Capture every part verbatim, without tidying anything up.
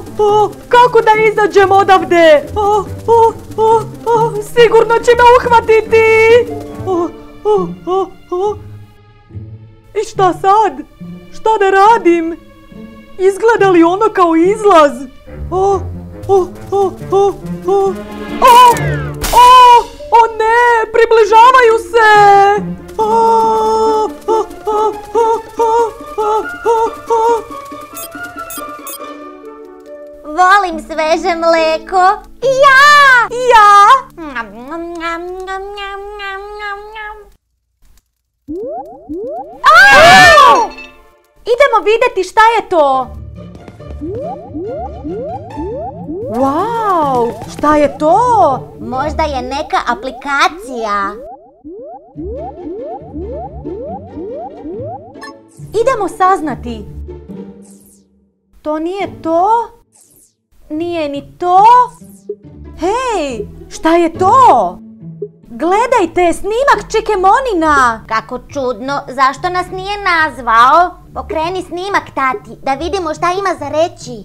o, kako da izađem odavde? O, o, o, o, sigurno će me uhvatiti. O, o, o, o. I šta sad? Šta da radim? Izgleda li ono kao izlaz? O, o, o, o, o, o, o, o ne, približavaju se. O, o, o, o, o, o, o. Volim sveže mleko. I ja! I ja! Au! Idemo vidjeti šta je to. Wow, šta je to? Možda je neka aplikacija. Idemo saznati. To nije to? Nije ni to? Hej, šta je to? Gledajte, snimak Čekemonina. Kako čudno, zašto nas nije nazvao? Pokreni snimak, tati, da vidimo šta ima za reći.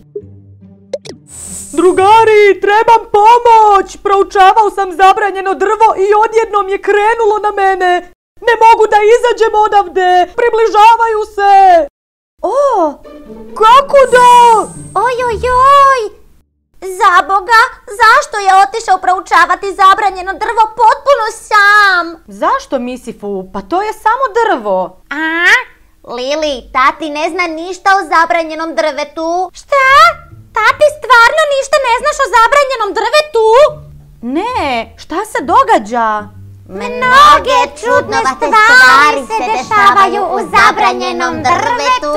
Drugari, trebam pomoć! Proučavao sam zabranjeno drvo i odjednom je krenulo na mene. Ne mogu da izađem odavde, približavaju se. O, kako da? Oj, oj, oj! Zaboga, zašto je otišao proučavati zabranjeno drvo potpuno sam? Zašto, Misifu? Pa to je samo drvo. A? Lili, tati ne zna ništa o zabranjenom drvetu. Šta? Tati stvarno ništa ne znaš o zabranjenom drvetu? Ne, šta se događa? Mnoge čudne stvari se dešavaju u zabranjenom drvetu.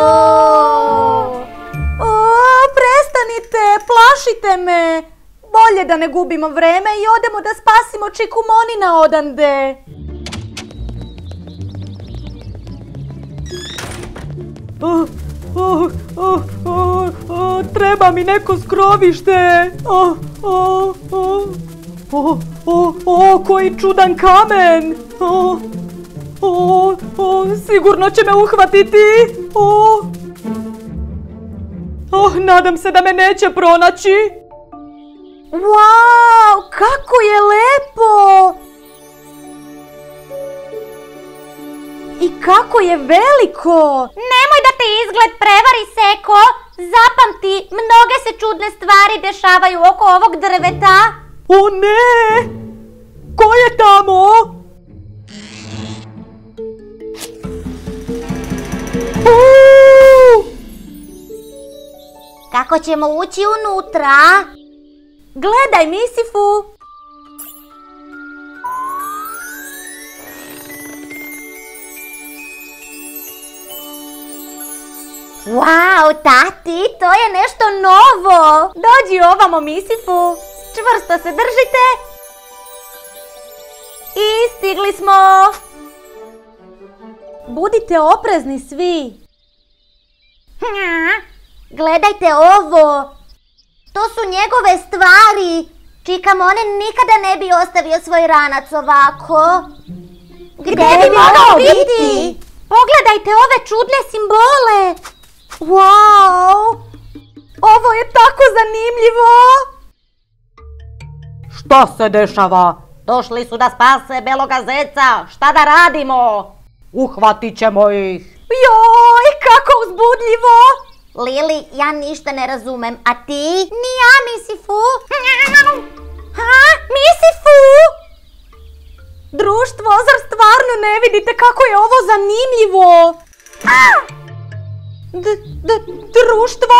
O, prestanite, plašite me. Bolje da ne gubimo vreme i odemo da spasimo Čikumonina odande. Oh, oh, oh, oh, oh, treba mi neko skrovište. Oh, oh, oh, oh, oh, oh, koji čudan kamen. Oh, oh, oh, sigurno će me uhvatiti. Oh, oh, nadam se da me neće pronaći. Wow, kako je lepo. I kako je veliko! Nemoj da te izgled prevari, Seko! Zapamti, mnoge se čudne stvari dešavaju oko ovog drveta. O ne! Ko je tamo? Uuu! Kako ćemo ući unutra? Gledaj, Misifu! Wow, tati, to je nešto novo! Dođi ovamo, Misifu! Čvrsto se držite! I stigli smo! Budite oprezni svi! Gledajte ovo! To su njegove stvari! Čikamonin nikada ne bi ostavio svoj ranac ovako! Gdje bi mogao biti? Pogledajte ove čudne simbole! Wow! Ovo je tako zanimljivo! Šta se dešava? Došli su da spase beloga zeca. Šta da radimo? Uhvatit ćemo ih. Joj, kako uzbudljivo! Lili, ja ništa ne razumem, a ti? Ni ja, Misifu! Ha? Misifu? Društvo, zar stvarno ne vidite kako je ovo zanimljivo? D, d, društvo?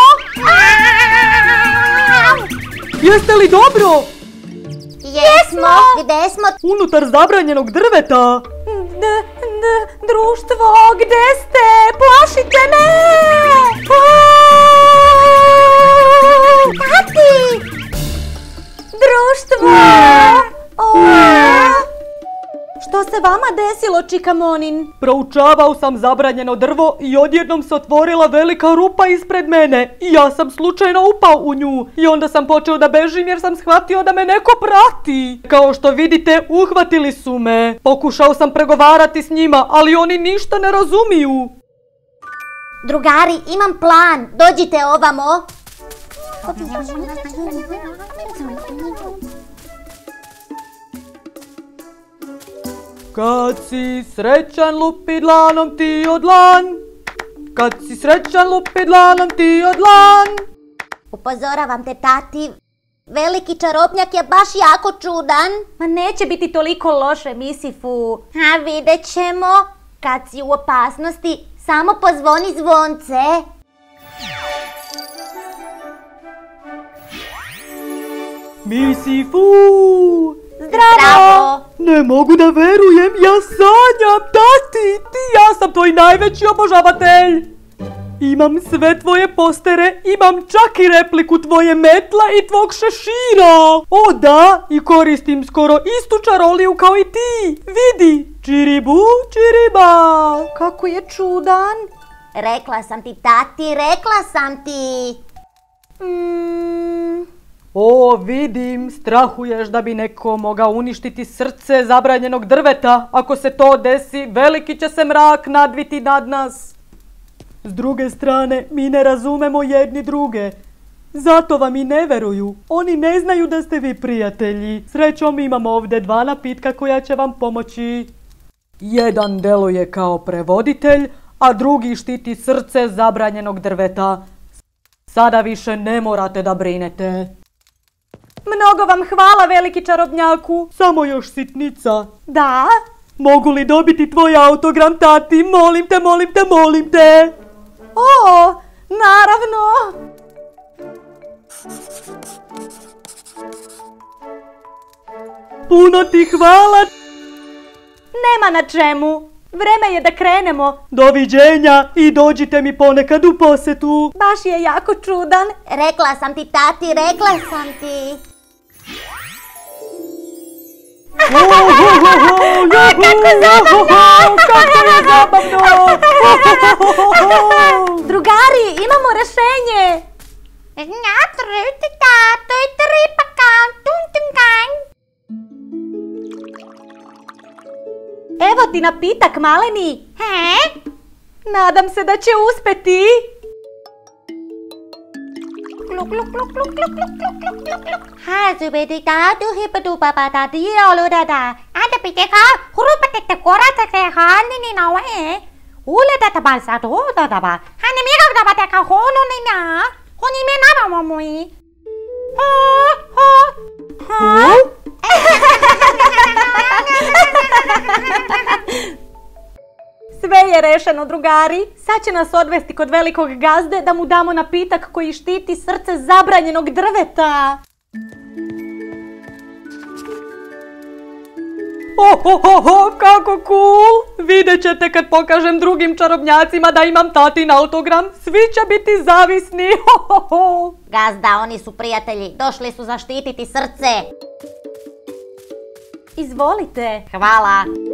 Jeste li dobro? Jesmo! Gde smo? Unutar zabranjenog drveta. D, d, društvo, gde ste? Plašite me! Tati! Društvo! Što se vama desilo, Čikamonin? Proučavao sam zabranjeno drvo i odjednom se otvorila velika rupa ispred mene. I ja sam slučajno upao u nju. I onda sam počeo da bežim jer sam shvatio da me neko prati. Kao što vidite, uhvatili su me. Pokušao sam pregovarati s njima, ali oni ništa ne razumiju. Drugari, imam plan. Dođite ovamo. Kad si srećan lupi dlanom ti od dlan. Kad si srećan lupi dlanom ti od dlan. Upozoravam te, tati. Veliki čarobnjak je baš jako čudan. Ma neće biti toliko loše, Misifu. A vidjet ćemo. Kad si u opasnosti, samo pozvoni zvonce. Misifu! Zdravo! Ne mogu da verujem, ja sanjam, tati, ti, ja sam tvoj najveći obožavatelj. Imam sve tvoje postere, imam čak i repliku tvoje metla i tvog šešira. O da, i koristim skoro istu čaroliju kao i ti. Vidi, čiribu, čiriba. Kako je čudan. Rekla sam ti, tati, rekla sam ti. Mm. O, vidim, strahuješ da bi neko mogao uništiti srce zabranjenog drveta. Ako se to desi, veliki će se mrak nadviti nad nas. S druge strane, mi ne razumemo jedni druge. Zato vam i ne veruju. Oni ne znaju da ste vi prijatelji. Srećom imamo ovdje dva napitka koja će vam pomoći. Jedan deluje kao prevoditelj, a drugi štiti srce zabranjenog drveta. Sada više ne morate da brinete. Mnogo vam hvala, veliki čarobnjaku. Samo još sitnica. Da? Mogu li dobiti tvoj autogram, tati? Molim te, molim te, molim te. O, naravno. Puno ti hvala. Nema na čemu. Vreme je da krenemo. Doviđenja i dođite mi ponekad u posetu. Baš je jako čudan. Rekla sam ti, tati, rekla sam ti. Kako zabavno! Kako je zabavno! Drugari, imamo rešenje. Evo ti napitak, maleni. He? Nadam se da će uspeti. Kluk, kluk, kluk, kluk, kluk, kluk, kluk, kluk, kluk, kluk. Ha, zubedi ta, tu hipadu papa ta, di olu da da. Ada pite ka, huru pate te kora te te ha, ni ni na wa e. Ule da ta ba sa to da da ba. Ha ni mi ka da ba te ka ho no ni na. Ho ni me na ba mo mo i. Ho, ho. Ha? Sve je rešeno, drugari. Sad će nas odvesti kod velikog gazde da mu damo napitak koji štiti srce zabranjenog drveta. Oh, oh, oh, oh, kako cool! Vidjet ćete kad pokažem drugim čarobnjacima da imam tatin autogram. Svi će biti zavisni. Ho, ho, ho. Gazda, oni su prijatelji. Došli su zaštititi srce. Izvolite. Hvala.